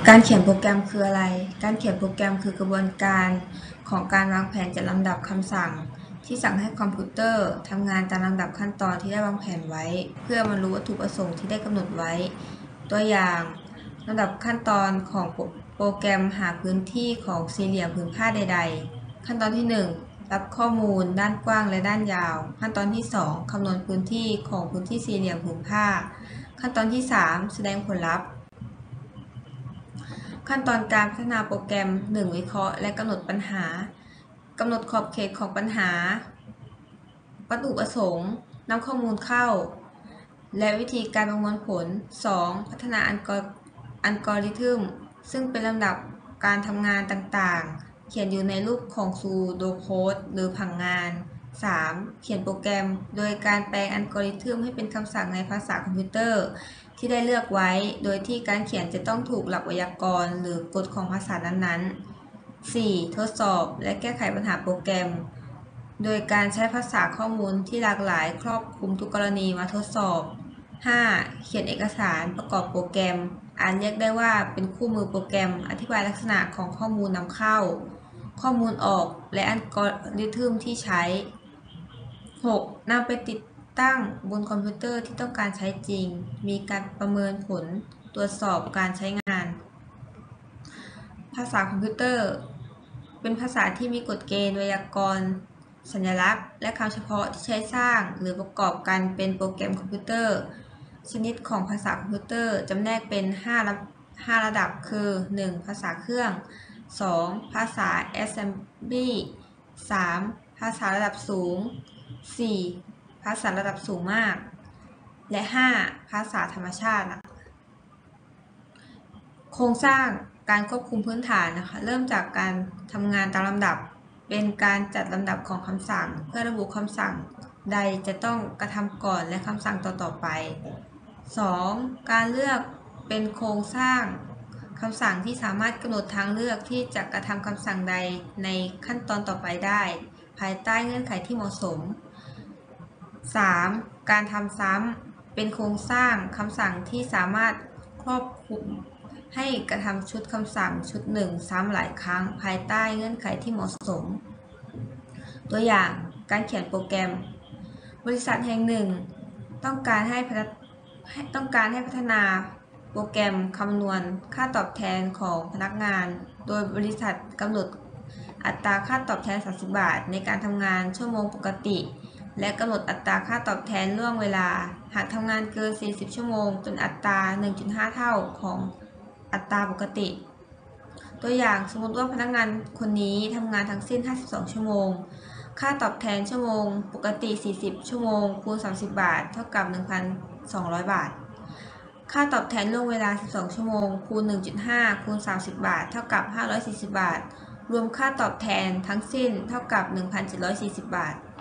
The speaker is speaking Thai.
การเขียนโปรแกรมคืออะไร การเขียนโปรแกรมคือกระบวนการของการวางแผนจัดลำดับคำสั่งที่สั่งให้คอมพิวเตอร์ทำงานตามลำดับขั้นตอนที่ได้วางแผนไว้เพื่อบรรลุวัตถุประสงค์ที่ได้กำหนดไว้ตัวอย่างลำดับขั้นตอนของโปรแกรมหาพื้นที่ของสี่เหลี่ยมผืนผ้าใดๆขั้นตอนที่1รับข้อมูลด้านกว้างและด้านยาวขั้นตอนที่2คำนวณพื้นที่ของพื้นที่สี่เหลี่ยมผืนผ้าขั้นตอนที่3แสดงผลลัพธ์ขั้นตอนการพัฒนาโปรแกรม 1. วิเคราะห์และกำหนดปัญหากำหนดขอบเขตของปัญหาวัตถุประสงค์นำข้อมูลเข้าและวิธีการประมวลผล 2. พัฒนาอัลกอริทึมซึ่งเป็นลำดับการทำงานต่างๆเขียนอยู่ในรูปของซูโดโค้ดหรือผังงาน 3. เขียนโปรแกรมโดยการแปลงอัลกอริทึมให้เป็นคำสั่งในภาษาคอมพิวเตอร์ที่ได้เลือกไว้โดยที่การเขียนจะต้องถูกหลักไวยากรณ์หรือกฎของภาษานั้นๆ 4. ทดสอบและแก้ไขปัญหาโปรแกรมโดยการใช้ภาษาข้อมูลที่หลากหลายครอบคลุมทุกกรณีมาทดสอบ 5. เขียนเอกสารประกอบโปรแกรมอาจเรียกได้ว่าเป็นคู่มือโปรแกรมอธิบายลักษณะของข้อมูลนำเข้าข้อมูลออกและอัลกอริทึมที่ใช้ 6. นำไปติดตั้งบนคอมพิวเตอร์ที่ต้องการใช้จริงมีการประเมินผลตรวจสอบการใช้งานภาษาคอมพิวเตอร์เป็นภาษาที่มีกฎเกณฑ์ไวยากรณ์สัญลักษณ์และคำเฉพาะที่ใช้สร้างหรือประกอบกันเป็นโปรแกรมคอมพิวเตอร์ชนิดของภาษาคอมพิวเตอร์จำแนกเป็น5ระดับคือ 1. ภาษาเครื่อง 2. ภาษา Assembly 3. ภาษาระดับสูง 4. ภาษาระดับสูงมากและ 5. ภาษาธรรมชาติโครงสร้างการควบคุมพื้นฐานนะคะเริ่มจากการทำงานตามลำดับเป็นการจัดลำดับของคำสั่งเพื่อระบุคำสั่งใดจะต้องกระทำก่อนและคำสั่งต่อไป 2. การเลือกเป็นโครงสร้างคำสั่งที่สามารถกำหนดทางเลือกที่จะกระทำคำสั่งใดในขั้นตอนต่อไปได้ภายใต้เงื่อนไขที่เหมาะสม 3. การทำซ้ำเป็นโครงสร้างคำสั่งที่สามารถครอบคลุมให้กระทำชุดคำสั่งชุดหนึ่งซ้ำหลายครั้งภายใต้เงื่อนไขที่เหมาะสมตัวอย่างการเขียนโปรแกรมบริษัทแห่งหนึ่งต้องการให้พัฒนาโปรแกรมคำนวณค่าตอบแทนของพนักงานโดยบริษัทกำหนดอัตราค่าตอบแทน30 บาทในการทำงานชั่วโมงปกติและกำหนดอัตราค่าตอบแทนล่วงเวลาหากทำงานเกิน40ชั่วโมงเป็นอัตรา 1.5 เท่าของอัตราปกติตัวอย่างสมมติว่าพนักงานคนนี้ทำงานทั้งสิ้น52ชั่วโมงค่าตอบแทนชั่วโมงปกติ40ชั่วโมงคูณ30 บาทเท่ากับ 1,200 บาทค่าตอบแทนล่วงเวลา12ชั่วโมงคูณ 1.5 คูณ30 บาทเท่ากับ540 บาทรวมค่าตอบแทนทั้งสิ้นเท่ากับ 1,740 บาท